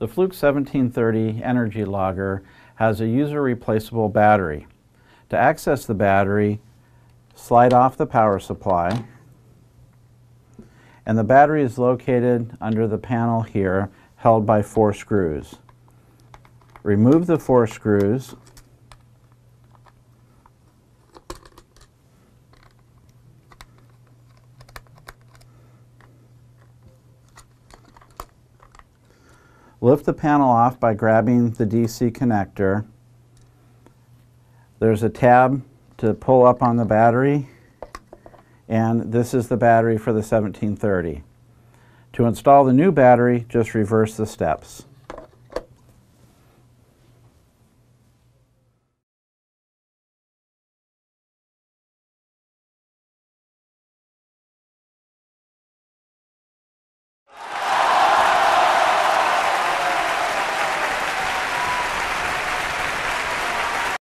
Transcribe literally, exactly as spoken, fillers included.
The Fluke seventeen thirty energy logger has a user replaceable battery. To access the battery, slide off the power supply, and the battery is located under the panel here, held by four screws. Remove the four screws, lift the panel off by grabbing the D C connector. There's a tab to pull up on the battery, and this is the battery for the seventeen thirty. To install the new battery, just reverse the steps.